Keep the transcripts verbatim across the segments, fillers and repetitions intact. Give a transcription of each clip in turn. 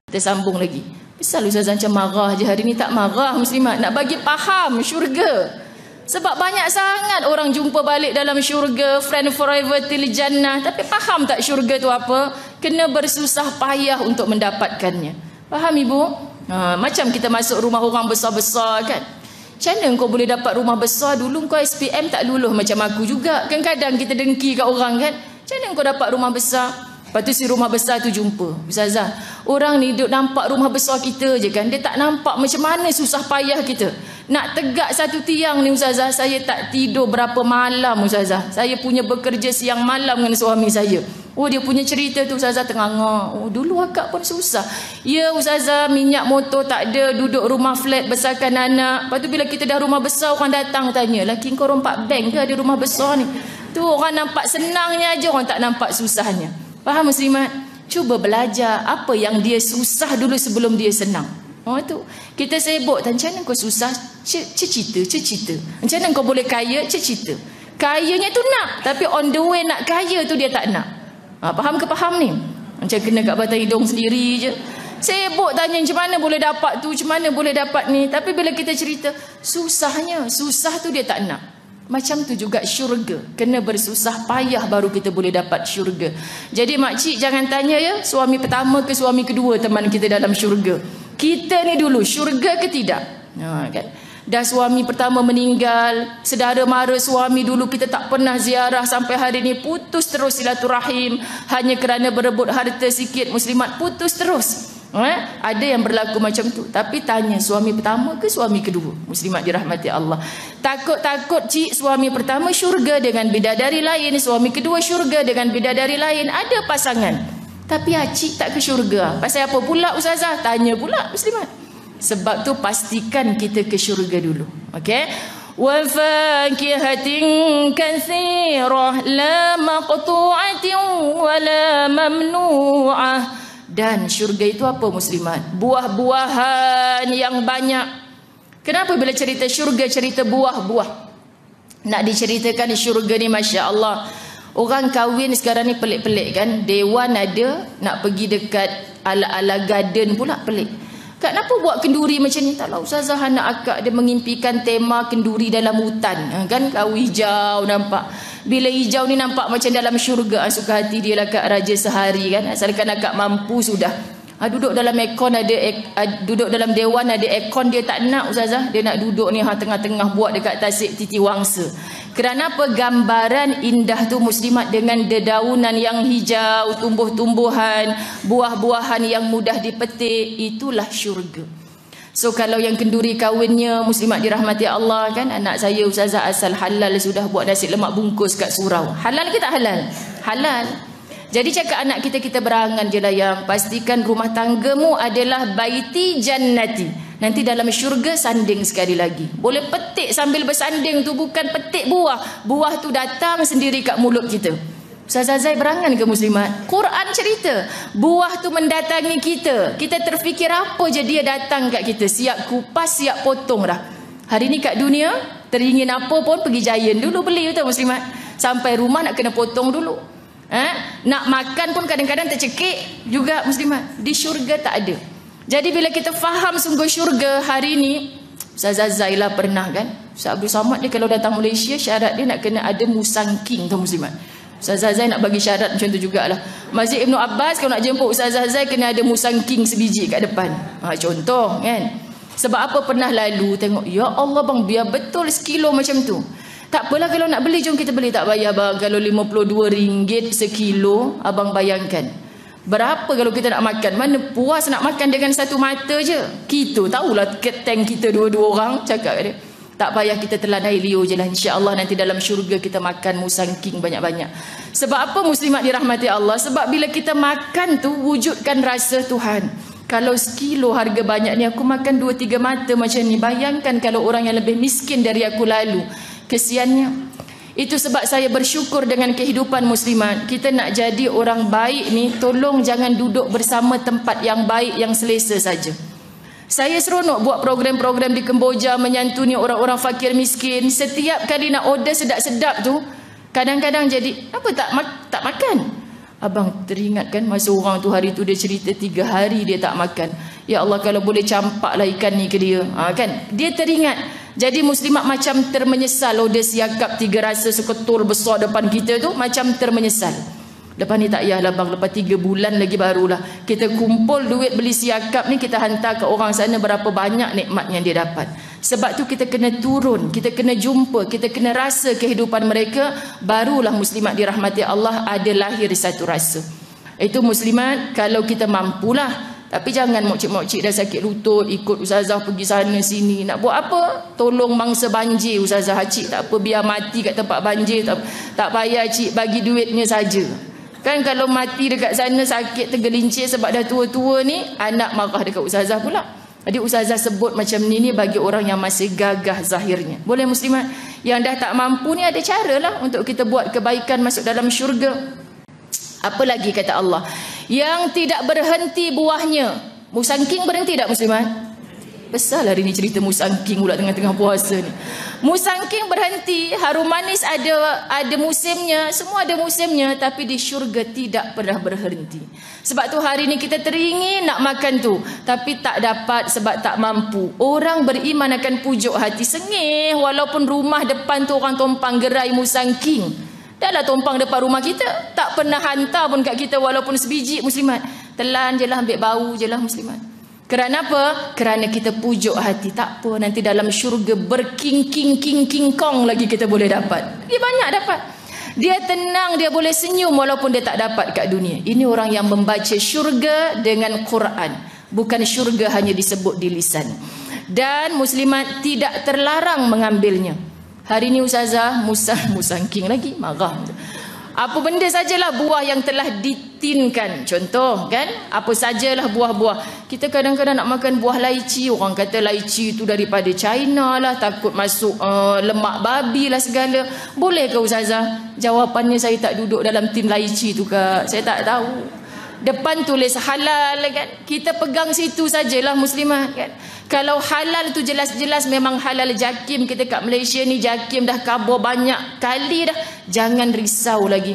Kita sambung lagi. Misal Ustazah macam marah je hari ni, tak marah muslimat. Nak bagi faham syurga. Sebab banyak sangat orang jumpa balik dalam syurga, friend forever till jannah, tapi faham tak syurga tu apa? Kena bersusah payah untuk mendapatkannya. Faham ibu? Ha, macam kita masuk rumah orang besar-besar kan. Macam mana kau boleh dapat rumah besar? Dulu kau S P M tak luluh macam aku juga. Kan kadang kita dengki kat orang kan. Macam mana kau dapat rumah besar? Lepas tu si rumah besar tu jumpa. Ustazah, orang ni duk nampak rumah besar kita je kan. Dia tak nampak macam mana susah payah kita. Nak tegak satu tiang ni Ustazah, saya tak tidur berapa malam Ustazah. Saya punya bekerja siang malam dengan suami saya. Oh, dia punya cerita tu Ustazah tengah-ngah. Oh, dulu akak pun susah. Ya Ustazah, minyak motor tak ada, duduk rumah flat besarkan anak. Lepas tu bila kita dah rumah besar, orang datang tanya, laki kau rompak bank ke ada rumah besar ni? Tu orang nampak senangnya aja, orang tak nampak susahnya. Faham muslimat? Cuba belajar apa yang dia susah dulu sebelum dia senang. Oh tu. Kita sibuk, macam mana kau susah? Cerita, cerita. Macam mana kau boleh kaya? Cerita. Kayanya tu nak, tapi on the way nak kaya tu dia tak nak. Ha, faham ke faham ni? Macam kena kat batang hidung sendiri je. Sibuk tanya macam mana boleh dapat tu, macam mana boleh dapat ni. Tapi bila kita cerita, susahnya. Susah tu dia tak nak. Macam tu juga syurga. Kena bersusah payah baru kita boleh dapat syurga. Jadi makcik jangan tanya ya, suami pertama ke suami kedua teman kita dalam syurga. Kita ni dulu, syurga ke tidak? Ha, kan? Dah suami pertama meninggal, saudara mara suami dulu kita tak pernah ziarah, sampai hari ni putus terus silaturahim. Hanya kerana berebut harta sikit, muslimat putus terus. Eh? Ada yang berlaku macam tu. Tapi tanya suami pertama ke suami kedua, muslimat dirahmati Allah. Takut-takut cik suami pertama syurga dengan bidadari lain, suami kedua syurga dengan bidadari lain. Ada pasangan, tapi cik tak ke syurga. Pasal apa pula Ustazah? Tanya pula muslimat. Sebab tu pastikan kita ke syurga dulu. Okey? Wa fakihatin katsirah la maqtu'atin wa la mamnu'ah. Dan syurga itu apa muslimat? Buah-buahan yang banyak. Kenapa bila cerita syurga cerita buah-buah? Nak diceritakan syurga ni Masya Allah. Orang kahwin sekarang ni pelik-pelik kan. Dewan ada, nak pergi dekat ala-ala garden pula pelik. Kenapa buat kenduri macam ni? Taklah Ustazah, anak akak dia mengimpikan tema kenduri dalam hutan. Kan kau hijau nampak. Bila hijau ni nampak macam dalam syurga. Suka hati dia lah Kak Raja sehari kan. Asalkan akak mampu sudah. Ha, duduk dalam aircon ada ek, duduk dalam dewan ada aircon, dia tak nak Ustazah. Dia nak duduk ni ha, tengah-tengah buat dekat tasik Titi Wangsa. Kerana apa? Gambaran indah tu muslimat dengan dedaunan yang hijau, tumbuh-tumbuhan, buah-buahan yang mudah dipetik, itulah syurga. So kalau yang kenduri kahwinnya muslimat dirahmati Allah kan, anak saya Ustazah asal halal sudah buat nasi lemak bungkus kat surau. Halal ke tak halal? Halal. Jadi cakap anak kita, kita berangan je lah yang pastikan rumah tanggamu adalah baiti jannati. Nanti dalam syurga sanding sekali lagi. Boleh petik sambil bersanding tu, bukan petik buah. Buah tu datang sendiri kat mulut kita. Ustazah Zai berangan ke muslimat? Quran cerita. Buah tu mendatangi kita. Kita terfikir apa je dia datang kat kita. Siap kupas, siap potong dah. Hari ni kat dunia, teringin apa pun pergi Giant dulu beli tu muslimat. Sampai rumah nak kena potong dulu. Eh? Nak makan pun kadang-kadang tercekik juga muslimat. Di syurga tak ada. Jadi bila kita faham sungguh syurga hari ni, Ustazah Zailah pernah kan, Ustaz Abdul Samad dia kalau datang Malaysia syarat dia nak kena ada musangking tu muslimat. Ustazah Zai nak bagi syarat macam tu jugalah. Masjid Ibnu Abbas kalau nak jemput Ustazah Zai kena ada musangking sebiji kat depan. Ha, contoh kan. Sebab apa pernah lalu tengok, ya Allah bang, biar betul sekilo macam tu. Tak apalah kalau nak beli, jom kita beli, tak bayar bang. Kalau lima puluh dua ringgit sekilo, abang bayangkan. Berapa kalau kita nak makan? Mana puas nak makan dengan satu mata je. Kita tahulah keteng kita dua-dua orang cakap dia. Tak payah kita telan air liur je lah. InsyaAllah nanti dalam syurga kita makan musangking banyak-banyak. Sebab apa muslimat dirahmati Allah? Sebab bila kita makan tu wujudkan rasa Tuhan. Kalau sekilo harga banyak ni aku makan dua tiga mata macam ni. Bayangkan kalau orang yang lebih miskin dari aku lalu. Kesiannya. Itu sebab saya bersyukur dengan kehidupan muslimat. Kita nak jadi orang baik ni, tolong jangan duduk bersama tempat yang baik yang selesa saja. Saya seronok buat program-program di Kemboja menyantuni orang-orang fakir miskin. Setiap kali nak order sedap-sedap tu, kadang-kadang jadi apa tak mak tak makan. Abang teringat kan masa orang tu hari tu dia cerita tiga hari dia tak makan. Ya Allah, kalau boleh campaklah ikan ni ke dia. Ha, kan? Dia teringat. Jadi muslimat macam termenyesal. Oh, dia siakap tiga rasa seketul besar depan kita tu, macam termenyesal. Lepas ni tak payahlah bang, lepas tiga bulan lagi barulah kita kumpul duit beli siakap ni, kita hantar ke orang sana berapa banyak nikmat yang dia dapat. Sebab tu kita kena turun, kita kena jumpa, kita kena rasa kehidupan mereka, barulah muslimat dirahmati Allah ada lahir satu rasa. Itu muslimat kalau kita mampulah. Tapi jangan mokcik-mokcik dah sakit lutut ikut ustazah pergi sana sini. Nak buat apa? Tolong mangsa banjir ustazah. Cik tak apa, biar mati kat tempat banjir, tak, tak payah cik, bagi duitnya saja. Kan kalau mati dekat sana sakit tergelincir sebab dah tua-tua ni, anak marah dekat ustazah pula. Jadi ustazah sebut macam ni ni bagi orang yang masih gagah zahirnya. Boleh muslimat? Yang dah tak mampu ni ada cara lah untuk kita buat kebaikan masuk dalam syurga. Apa lagi kata Allah? Yang tidak berhenti buahnya. Musangking berhenti tak muslimat? Besar hari ni cerita musangking pula tengah-tengah puasa ni. Musangking berhenti, harum manis ada ada musimnya, semua ada musimnya, tapi di syurga tidak pernah berhenti. Sebab tu hari ni kita teringin nak makan tu, tapi tak dapat sebab tak mampu. Orang beriman akan pujuk hati, sengih walaupun rumah depan tu orang tumpang gerai musangking. Dah lah tumpang depan rumah kita, tak pernah hantar pun kat kita walaupun sebiji muslimat. Telan je lah, ambil bau je lah muslimat. Kerana apa? Kerana kita pujuk hati. Tak apa, nanti dalam syurga berking-king-king-king-kong lagi kita boleh dapat. Dia banyak dapat. Dia tenang, dia boleh senyum walaupun dia tak dapat kat dunia. Ini orang yang membaca syurga dengan Quran. Bukan syurga hanya disebut di lisan. Dan muslimat tidak terlarang mengambilnya. Hari ni ustazah musah musangking lagi marah. Apa benda sajalah buah yang telah ditinkan. Contoh kan, apa sajalah buah-buah. Kita kadang-kadang nak makan buah laici, orang kata laici itu daripada China lah, takut masuk uh, lemak babi lah segala. Boleh ke ustazah? Jawapannya saya tak duduk dalam tim laici tu kak. Saya tak tahu. Depan tulis halal kan. Kita pegang situ sajalah muslimah kan. Kalau halal tu jelas-jelas memang halal jakim. Kita kat Malaysia ni jakim dah kabur banyak kali dah. Jangan risau lagi.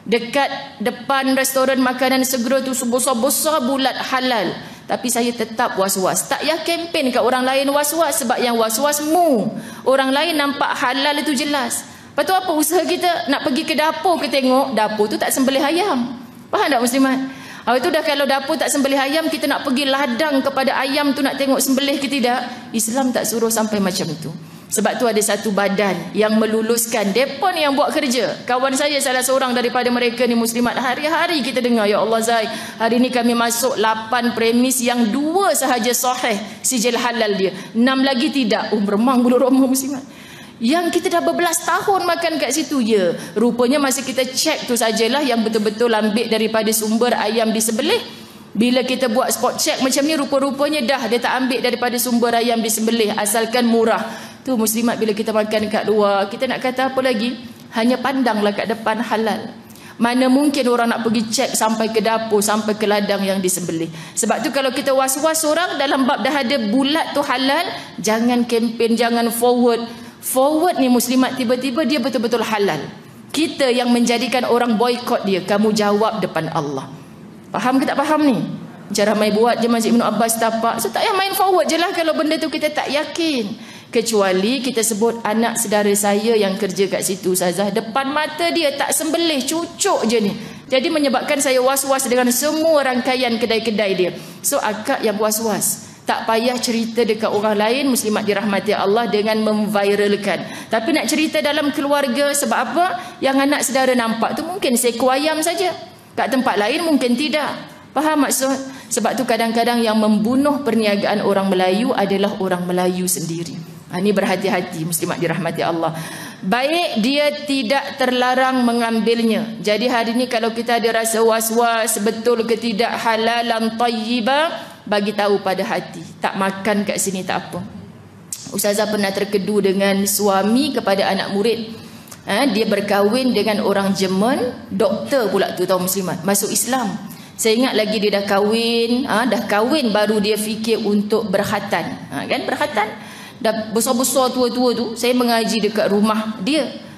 Dekat depan restoran makanan segera tu besar-besar bulat halal. Tapi saya tetap was-was. Tak payah kempen kat orang lain was-was. Sebab yang was-was mu. Orang lain nampak halal itu jelas. Lepas tu apa usaha kita? Nak pergi ke dapur ke tengok. Dapur tu tak sembelih ayam. Faham tak muslimat? Habis tu dah kalau dapur tak sembelih ayam, kita nak pergi ladang kepada ayam tu nak tengok sembelih ke tidak. Islam tak suruh sampai macam tu. Sebab tu ada satu badan yang meluluskan. Mereka ni yang buat kerja. Kawan saya salah seorang daripada mereka ni muslimat. Hari-hari kita dengar, ya Allah Zai, hari ni kami masuk lapan premis yang dua sahaja sahih sijil halal dia. enam lagi tidak. Oh, meremang bulu roma muslimat. Yang kita dah berbelas tahun makan kat situ. Ya, rupanya masa kita cek tu sajalah yang betul-betul ambil daripada sumber ayam disembelih. Bila kita buat spot check macam ni, rupa-rupanya dah dia tak ambil daripada sumber ayam disembelih, asalkan murah. Tu muslimat, bila kita makan kat luar, kita nak kata apa lagi? Hanya pandanglah kat depan halal. Mana mungkin orang nak pergi cek sampai ke dapur, sampai ke ladang yang disembelih. Sebab tu kalau kita was-was orang dalam bab dah ada bulat tu halal, jangan kempen, jangan forward. Forward ni muslimat, tiba-tiba dia betul-betul halal. Kita yang menjadikan orang boykot dia. Kamu jawab depan Allah. Faham ke tak faham ni? Cara main buat je Masjid Ibn Abbas tapak. So tak payah main forward je lah kalau benda tu kita tak yakin. Kecuali kita sebut anak saudara saya yang kerja kat situ ustazah, depan mata dia tak sembelih, cucuk je ni. Jadi menyebabkan saya was-was dengan semua rangkaian kedai-kedai dia. So akak yang was-was. Tak payah cerita dekat orang lain, muslimat dirahmati Allah, dengan memviralkan. Tapi nak cerita dalam keluarga, sebab apa? Yang anak saudara nampak tu mungkin seekor ayam saja. Kat tempat lain mungkin tidak. Faham maksud? Sebab tu kadang-kadang yang membunuh perniagaan orang Melayu adalah orang Melayu sendiri. Ha, ini berhati-hati muslimat dirahmati Allah. Baik, dia tidak terlarang mengambilnya. Jadi hari ni kalau kita ada rasa was-was, betul ke tidak halalan tayyiba, bagi tahu pada hati. Tak makan kat sini tak apa. Ustazah pernah terkedu dengan suami kepada anak murid. Ha, dia berkahwin dengan orang Jerman, doktor pula tu, tahu muslimat, masuk Islam. Saya ingat lagi dia dah kahwin, ha, dah kahwin baru dia fikir untuk berkhatan. Ha, kan berkhatan. Dah besar-besar tua-tua tu, saya mengaji dekat rumah dia.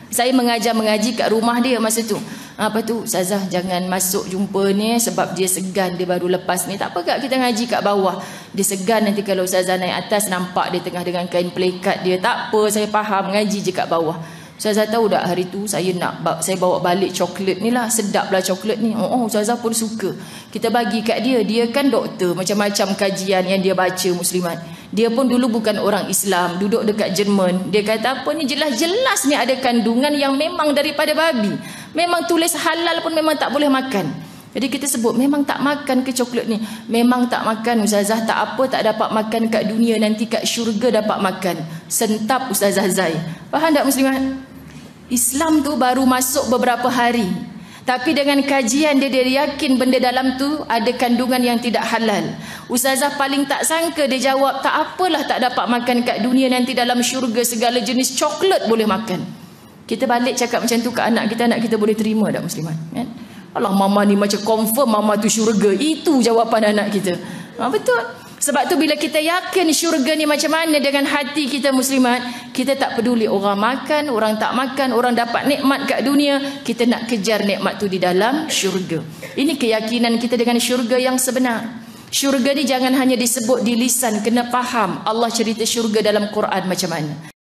Saya mengajar mengaji kat rumah dia masa tu. Apa tu? Ustazah jangan masuk jumpa ni sebab dia segan, dia baru lepas ni. Tak apa kak, kita ngaji kat bawah. Dia segan nanti kalau ustazah naik atas nampak dia tengah dengan kain pelikat dia. Tak apa, saya faham, ngaji je kat bawah. Ustazah tahu tak hari tu saya nak saya bawa balik coklat ni lah, sedap lah coklat ni. Oh, oh ustazah pun suka. Kita bagi kat dia, dia kan doktor, macam-macam kajian yang dia baca muslimat. Dia pun dulu bukan orang Islam, duduk dekat Jerman. Dia kata apa ni, jelas-jelas ni ada kandungan yang memang daripada babi. Memang tulis halal pun memang tak boleh makan. Jadi kita sebut memang tak makan ke coklat ni. Memang tak makan ustazah, tak apa, tak dapat makan kat dunia, nanti kat syurga dapat makan. Sentap ustazah Zai. Faham tak muslimat? Islam tu baru masuk beberapa hari, tapi dengan kajian dia, dia yakin benda dalam tu ada kandungan yang tidak halal. Ustazah paling tak sangka dia jawab, tak apalah tak dapat makan kat dunia, nanti dalam syurga segala jenis coklat boleh makan. Kita balik cakap macam tu ke anak kita, anak kita boleh terima tak muslimat? Kan? Alah mama ni macam confirm mama tu syurga. Itu jawapan anak kita. Ha, betul. Sebab tu bila kita yakin syurga ni macam mana dengan hati kita muslimat, kita tak peduli orang makan, orang tak makan, orang dapat nikmat kat dunia, kita nak kejar nikmat tu di dalam syurga. Ini keyakinan kita dengan syurga yang sebenar. Syurga ni jangan hanya disebut di lisan, kena faham Allah cerita syurga dalam Quran macam mana.